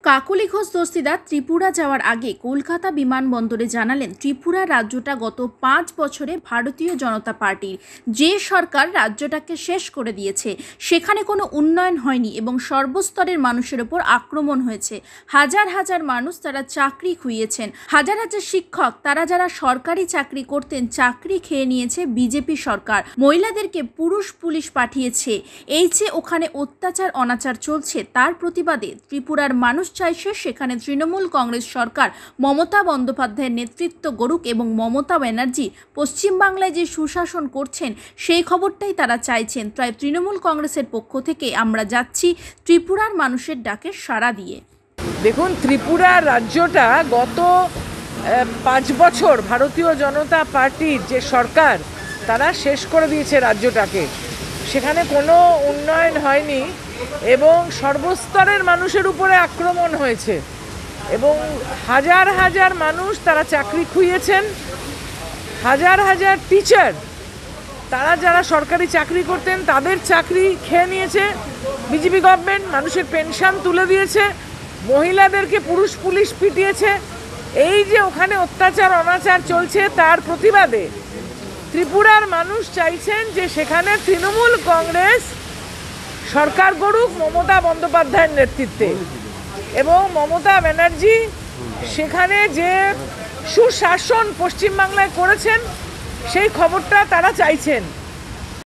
কাকলি ঘোষ দস্তিদার ত্রিপুরা যাওয়ার আগে কলকাতা বিমানবন্দরে জানালেন ত্রিপুরা রাজ্যটা গত 5 বছরে ভারতীয় জনতা পার্টির যে সরকার রাজ্যটাকে শেষ করে দিয়েছে, সেখানে কোনো উন্নয়ন হয়নি এবং সর্বস্তরের মানুষের ওপর আক্রমণ হয়েছে। হাজার হাজার মানুষ তারা চাকরি খুইয়েছেন, হাজার হাজার শিক্ষক তারা যারা সরকারি চাকরি করতেন চাকরি খেয়ে নিয়েছে বিজেপি সরকার। মহিলাদেরকে পুরুষ পুলিশ পাঠিয়েছে। এই যে ওখানে অত্যাচার অনাচার চলছে তার প্রতিবাদে ত্রিপুরার মানুষ চাইছে সেখানে তৃণমূল কংগ্রেস সরকার মমতা বন্দ্যোপাধ্যায়ের নেতৃত্ব গড়ুক এবং মমতা ব্যানার্জি পশ্চিমবাংলায় যে সুশাসন করছেন সেই খবরটাই তারা চাইছেন। তাই তৃণমূল কংগ্রেসের পক্ষ থেকে আমরা যাচ্ছি ত্রিপুরার মানুষের ডাকে সাড়া দিয়ে। দেখুন, ত্রিপুরা রাজ্যটা গত 5 বছর ভারতীয় জনতা পার্টির যে সরকার তারা শেষ করে দিয়েছে রাজ্যটাকে। সেখানে কোনো উন্নয়ন হয়নি এবং সর্বস্তরের মানুষের উপরে আক্রমণ হয়েছে এবং হাজার হাজার মানুষ তারা চাকরি খুইয়েছেন। হাজার হাজার টিচার তারা যারা সরকারি চাকরি করতেন তাদের চাকরি খেয়ে নিয়েছে বিজেপি গভর্নমেন্ট। মানুষের পেনশন তুলে দিয়েছে, মহিলাদেরকে পুরুষ পুলিশ পিটিয়েছে। এই যে ওখানে অত্যাচার অনাচার চলছে তার প্রতিবাদে ত্রিপুরার মানুষ চাইছেন যে সেখানে তৃণমূল কংগ্রেস সরকার গড়ুক মমতা বন্দ্যোপাধ্যায়ের নেতৃত্বে এবং মমতা ব্যানার্জি সেখানে যে সুশাসন পশ্চিমবাংলায় করেছেন সেই খবরটা তারা চাইছেন।